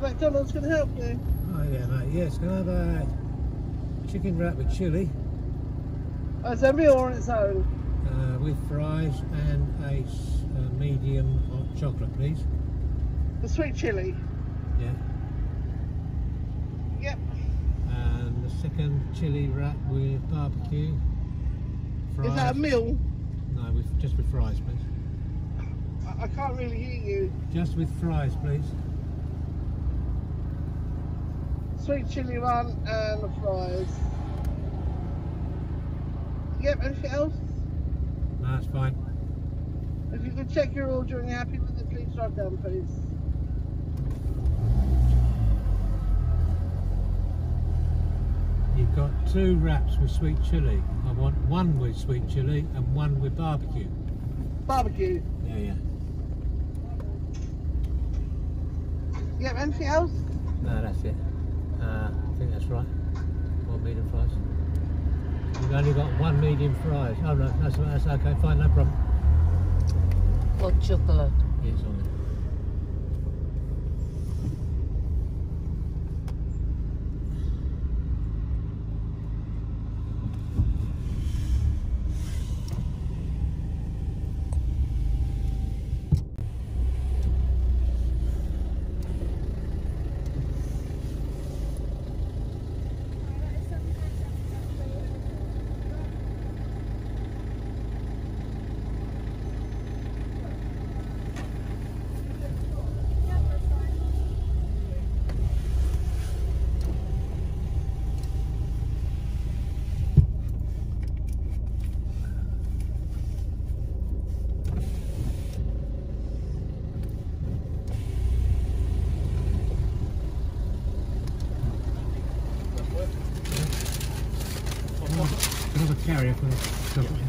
McDonald's can help you. Oh yeah, mate. Yes, can I have a chicken wrap with chilli? Oh, is it a meal on its own? With fries and a medium hot chocolate, please. The sweet chilli? Yeah. Yep. And the second chilli wrap with barbecue. Fries. Is that a meal? No, just with fries, please. I can't really hear you. Just with fries, please. Sweet chilli one and the fries. Yep, anything else? No, that's fine. If you could check your order and you're happy with it, please drive down, please. You've got 2 wraps with sweet chilli. I want one with sweet chilli and one with barbecue. Barbecue? Yeah, yeah. Yep, anything else? No, that's it. I think that's right. 1 medium fries. You've only got 1 medium fries. Oh no, that's okay, fine, no problem. Hot chocolate. Yes, on it. Another carrier for the chocolate.